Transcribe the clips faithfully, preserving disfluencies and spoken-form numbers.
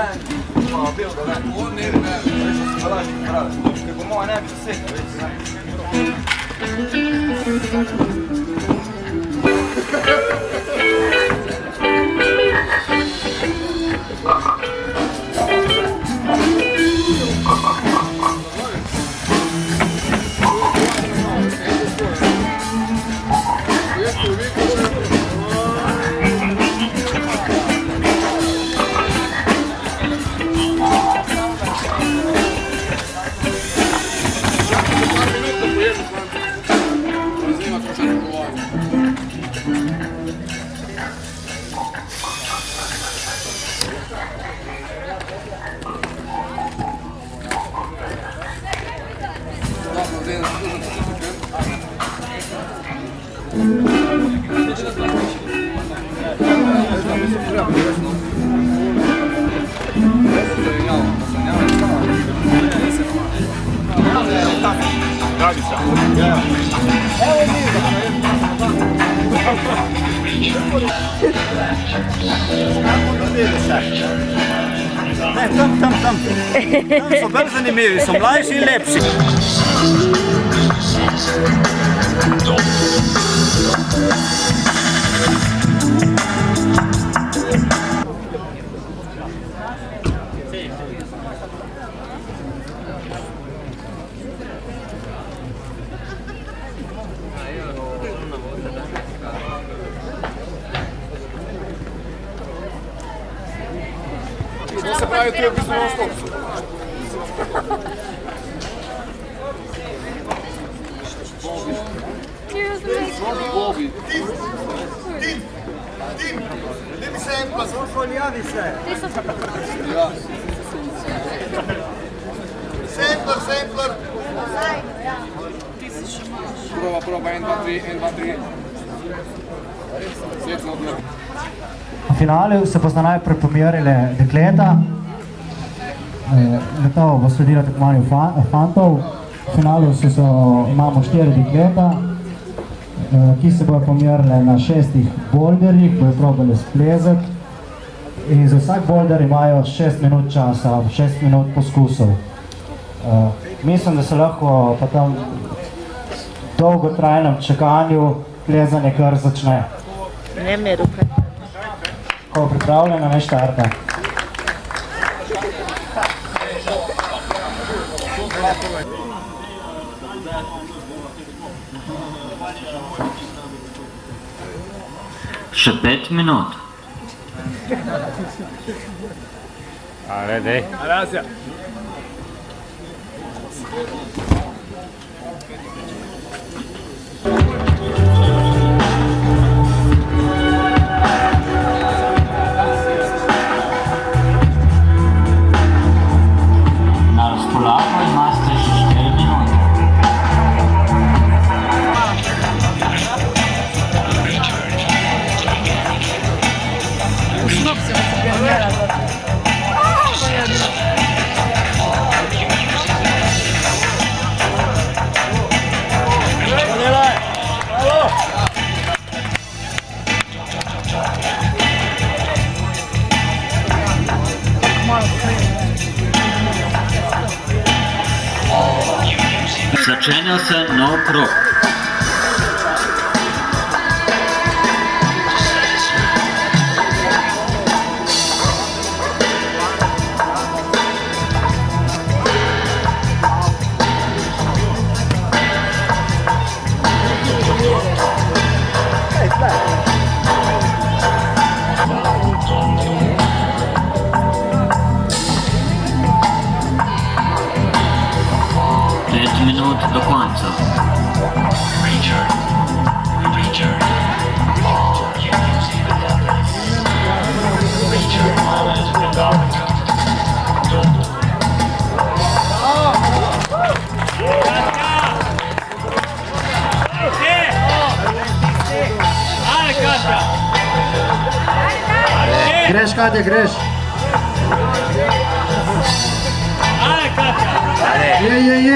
malo bil, da ne. On ne bi ne. Rečno si palači pravi. Ker po moja ne bi zaseka, već ne. Ne, tam, tam, tam. Tam so bolj zanimivi, so mlajši in lepši. Što se pravi, tu je bistvo na stopcu. Bobi. Tim, tim, tim. Ne mi se pa sfolijavi se. Ja. Sampler, sampler. Prova, prova, en, dva, tri, en, dva, tri. Svetlo odmah. V finalu se bosta najprej pomerile dekleta, gotovo bo sledilo tekmovanju fantov. V finalu so, imamo štiri dekleta, ki se bojo pomerile na šestih boulderjih, bojo probali splezati in za vsak boulder imajo šest minut časa, šest minut poskusov. Mislim, da se lahko pa tam dolgotrajnem čakanju plezanje kar začne. Ne me ruka. Ko pripravljena, ne štarta. Še pet minut. Ale, dej. Razja. Na razpolago imate še štiri minute. Začenja se nov krog. Pet minut do konca. Greš, Katja, greš. Je, je, je.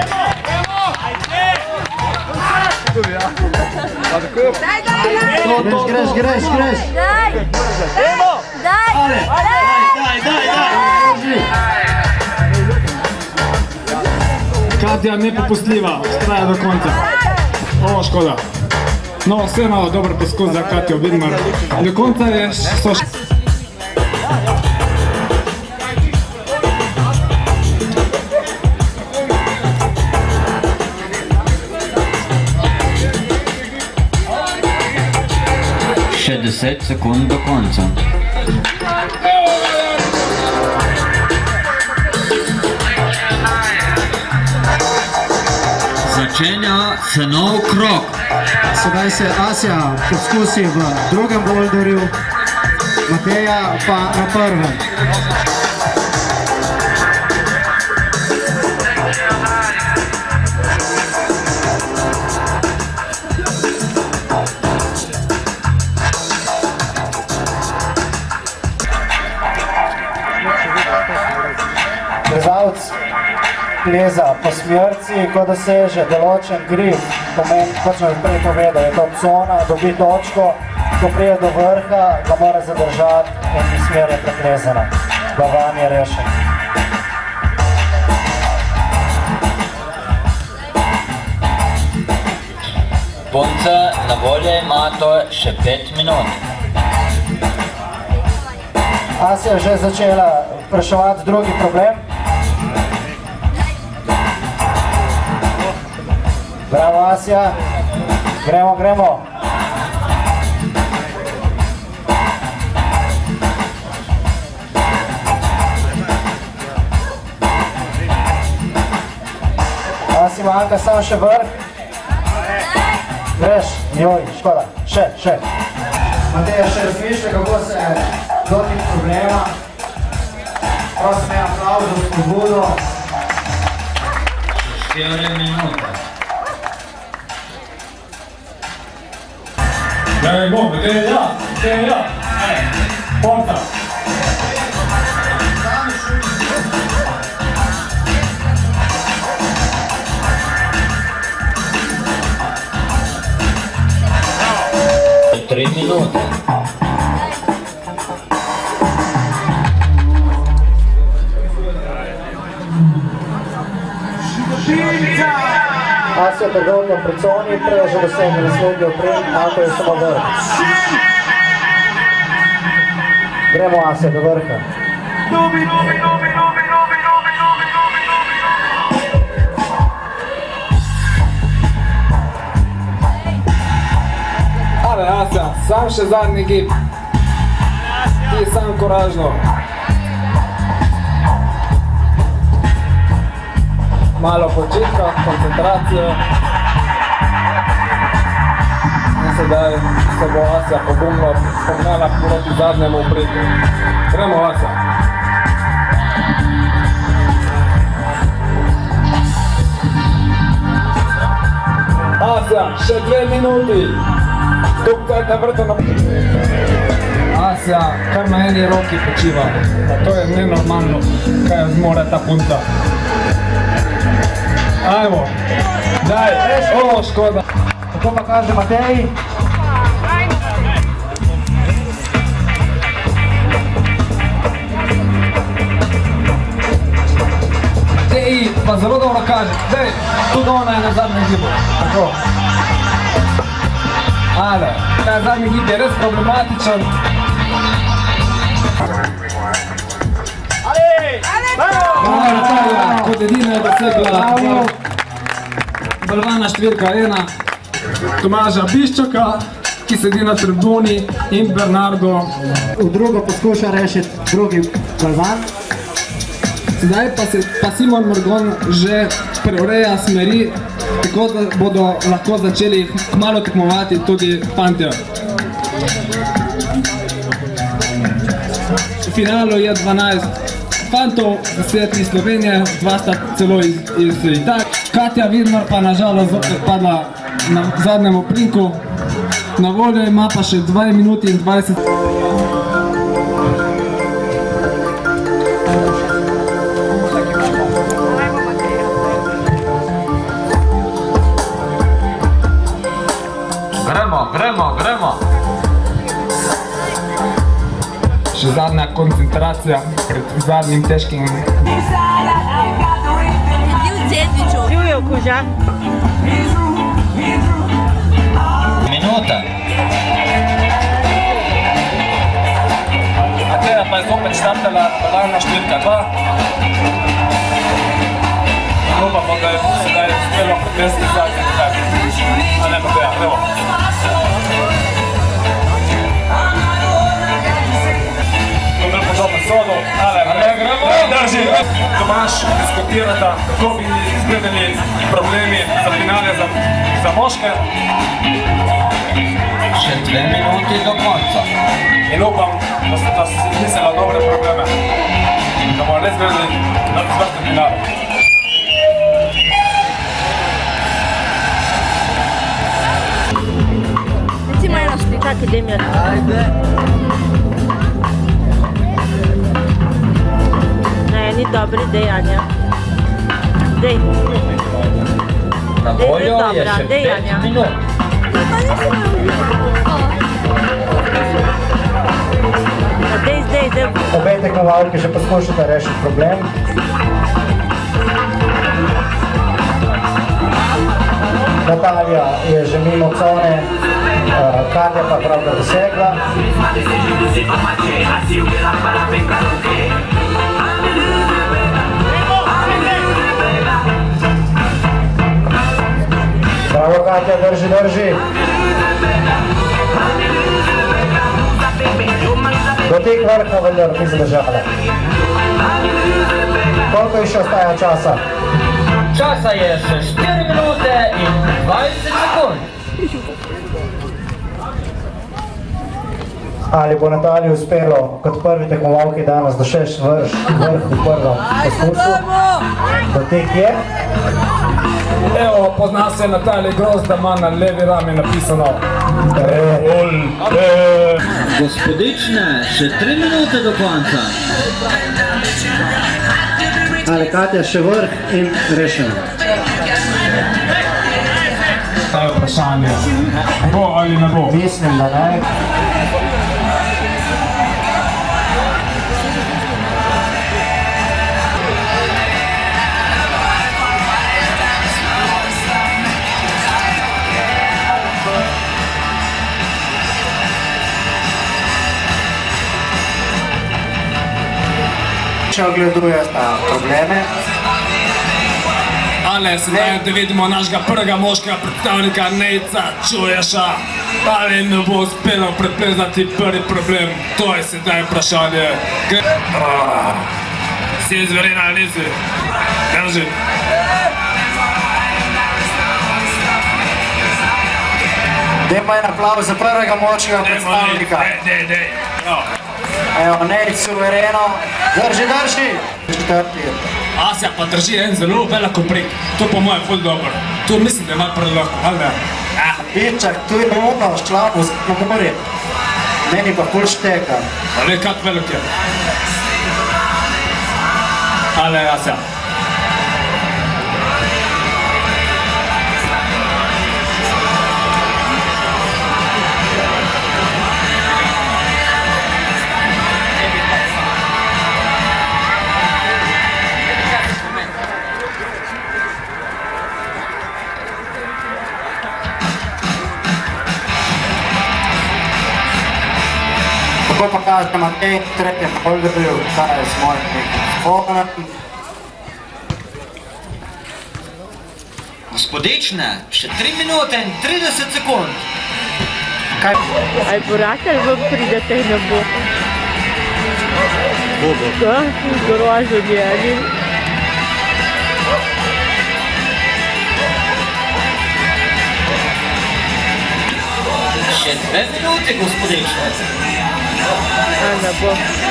Daj, daj, daj! Greš, greš, greš, greš. Daj! Daj! Daj! Daj, daj, daj. Katja nepopustljiva, traja do konca. O, škoda. No, vseeno dober poskus za Katjo Vidmar. Do konca je so še... Še deset sekund do konca. Začenja se nov krog. Sedaj se Asja poskusi v drugem boulderju, Mateja pa na prvem. Plezalc pleza po smerci, ko doseže določen grif, pomeni, kot sem prej povedal, je to cona, dobi točko, ko prije do vrha, ga mora zadržati in smer je preplezana. Balvan je rešen. Punce, na voljo imate še pet minut. Asja je že začela vpraševati drugi problem. Bravo, Asja. Gremo, gremo. Asja manjka samo še vrh. Greš, joj, škoda. Še, še. Mateja še razmišlja, kako se loti problema. Prosim, je aplauz za spodbudo. Štiri minute. Daj, bom, Mateja, ja, Mateja, ja. Ponta. Tri minute. Asja trgovno pri coni, prej je že dosegel naslednji oprem, Ako je samo vrh. Gremo, Asja, do vrha. Ale, Asja, sam še zadnji gib. Ti sam koražno. Malo počitka, koncentracijo. In sedaj se bo Asja pogumno pognala proti zadnjemu opriku. Gremo, Asja. Asja, še dve minuti. Tukaj te vrto na... Asja, kar na eni roki počiva. To je nenormalno, kaj jo zmore ta punca. Ajmo, daj, o, škoda. Tako pa kaže Matej. Matej, pa zelo dobro kaže. Daj, tudi ona je na zadnjem gibu. Tako. Ale, ta zadnji gib je res problematičen. Bravo, Natalija, kot edina je dosegla balvana številka ena. Tomaža Biščaka, ki sedi na tribuni, in Bernardo. V drugo poskuša rešiti drugi balvan. Sedaj pa se pa Simon Morgon že preureja smeri, tako da bodo lahko začeli kmalu tekmovati tudi fantje. V finalu je dvanajst fantov, deset iz Slovenije, dva sta celo iz, iz Italije. Katja Vidmar pa nažalost zopet padla na zadnjem oprinku. Na voljo ima pa še dve minuti in dvajset. Gremo, gremo, gremo. Še zadnja koncentracija pred zadnjim težkim. Cedviču. Živijo koža. Minuta. Ateja pa je zopet štartala polarna številka dva. Upamo, da je sedaj uspelo pripesti zadnji kraj. A ne, Mateja, evo. Dobro podobno sodo, ale gremo. Drži. Tomaš diskutirata, kako bi izgledali problemi za finale za moške. Še dve minuti do konca. In upam, da so si izmislila dobre probleme. Da bomo res gledali na izvrstnem finalu. Recimo eno slikati, Demir. Ajde. Ne, ni dobri dejanja. Dej. Na voljo je še pet minut. Dej, dej, dej. Obe tekmovalki že poskušata rešiti problem. Natalija je že mimo cone, Katja pa pravda dosegla. Bravo Katja, drži, drži. Dotik vrha vendar ni zadržala. Koliko še ostaja časa? Časa je še štiri minute in dvajset sekund. Ali bo Nataliji uspelo kot prvi tekmovalki danes doseči vrh v prvem poskusu? Dotik je. Evo, pozna se Natalija Grozd, da ima na levi rami napisano Reol. Gospodične, še tri minute do konca. Ali Katja še vrh in rešeno? To je vprašanje. Bo ali ne bo? Mislim, da ne. Če ogleduje probleme. Ale, sedaj da vidimo našega prvega moškega predstavnika Nejca Čuješa. Ali ne bo uspelo preplezati prvi problem? To je sedaj vprašanje. Si izverjen ali nisi? Drži. Dajmo en aplauz za prvega močnega predstavnika. Dej, dej, dej. Evo, Nejc suvereno. Drži, drži. Četrti. Asja pa drži en zelo velik koprik. To po moje ful dobro. To mislim, da ima predlog, ali ne? Pičak, tu je ono ščlavu na morje. Meni pa ful šteka. Ali kak velik je? Ale, Asja. Tako pa kaže Matej, tretjem polderju, kaj je s mojim mikrofonom. Gospodične, še tri minute in trideset sekund. Kaj? Ali bo ratel vam pridete in ne bo? Bo, bo. Da, grožen je, ali? Še dve minute, gospodične. A ne bo.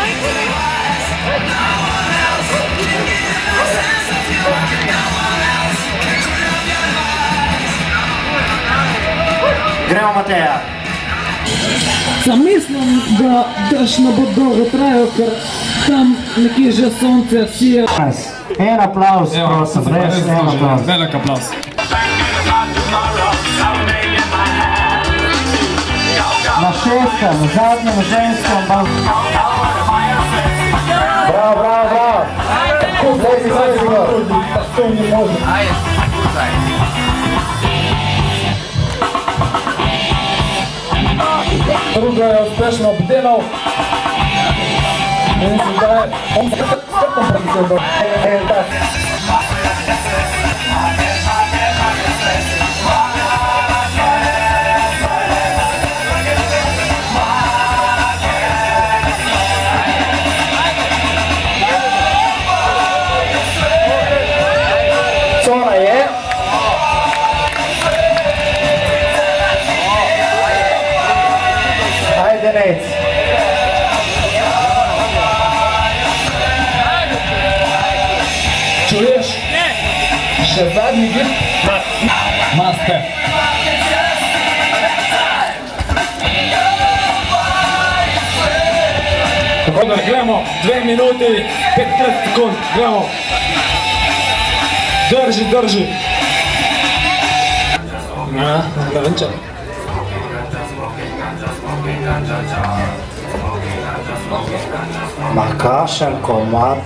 Gremo, Mateja. Zamislim, da daš ne bo dolgo trajal, ker tam nekje že sonce sije. En aplauz, prosim, res en aplauz. Velik aplauz. Na šestem, na zadnjem ženskem bal. Bravo, bravo, bravo. Lezi, lezi, gor. pa to ni možno. Ajde, skupaj. Druga je uspešno obdelal. In sedaj, on se skrtom proti sebi. Cona je. Ajde, Nec. Čuješ? Še zadnji gib? Master. Tako da gremo, dve minuti, petkrat sekund, gremo. Drži, drži. Ja, da venče. Ma kašen komad.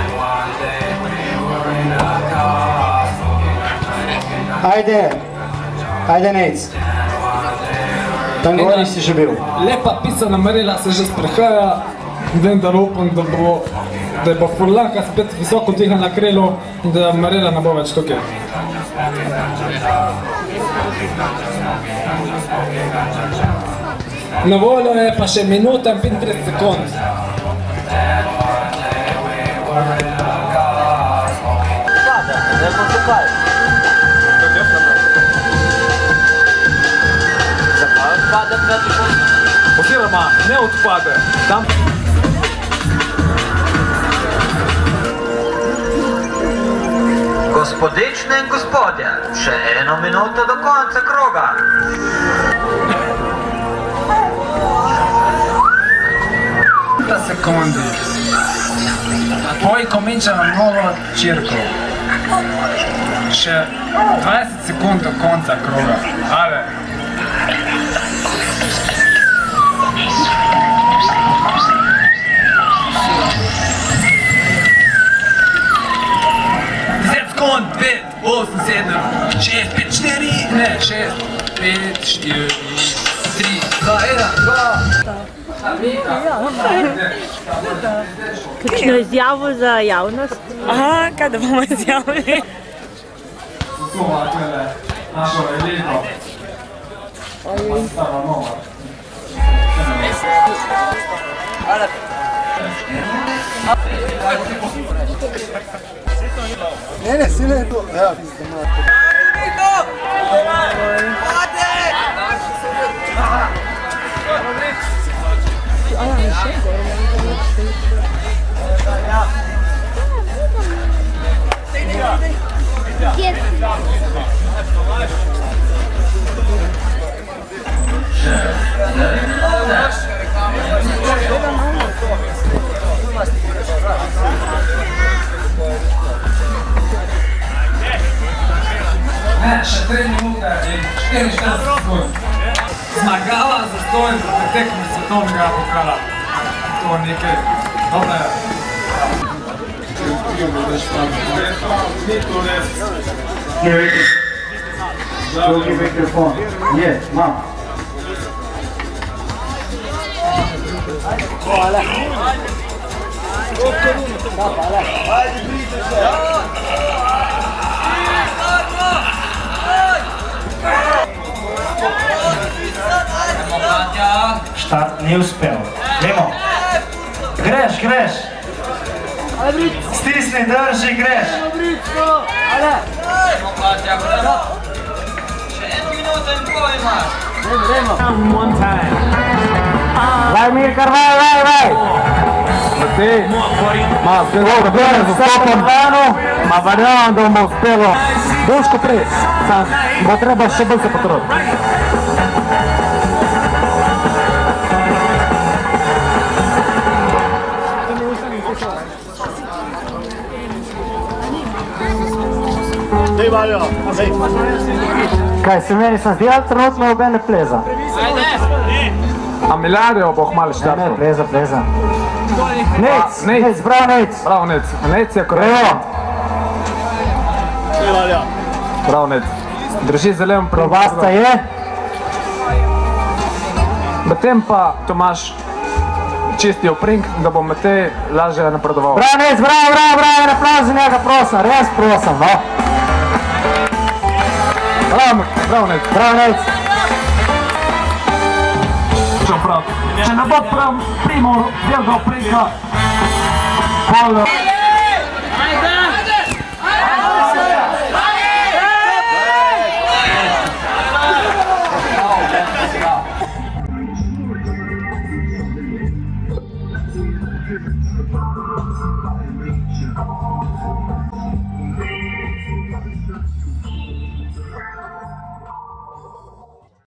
Ajde, ajde Nec. Tam gori si že bil. Lepa pisana Marela se že sprehaja. Vem, da upam, da bo da bo Furlanka spet visoko dviga na krilo in da Marela ne bo več tukaj. Na voljo je pa še minuta in petintrideset sekund. Oziroma, ne odpade. Tam... Gospodične in gospodje, še eno minuto do konca kroga. Sekundi. Poi cominciano nuovo circolo. Še dvajset sekund do konca kroga. Ale. deset sekund, pet, osem, sedem, šest, pet, štiri, ne, šest, pet, štiri, tri, dva, ena, dva. Kakšno izjavo za javnost? Aha, kaj da bomo izjavili? Našo elito. Stara nova. Ne, ne, si ne to. Evo, Ne, še tri minute in štiriinštirideset sekund. Zmagala za stojem za tekmo svetovnega pokala. To je nekaj dobrega. Drugi mikrofon. Je, imam. Hvala. Ajde, brite se. Štart ni uspel. Gremo. Greš, greš. Stisni, drži, greš. Še eno minuto in pol imaš. Vaj, Mirkar, vaj, vaj, vaj. Ti, ma, zelo dobro zastopam danu, ma verjamem, da bomo uspelo. Boško prej, bo treba še bolj se potruditi. Kaj se meni sem zdel, trenutno obe ne pleza. A Milarjo bo hmali štartov? Ne, pleza, pleza. Nec, Nec, bravo Nec. Bravo Nec, Nec je korektno. Pravnec. Drži zelen prink. Probasca je. Medtem pa Tomaž čistil prink, da bo Matej lažje napredoval. Pravnec, bravo, bravo, bravo, en aplauz za njega, prosim, res prosim, no. Bravo, Pravnec. Pravnec. Če ne bo prav primor delgal prinka, pol...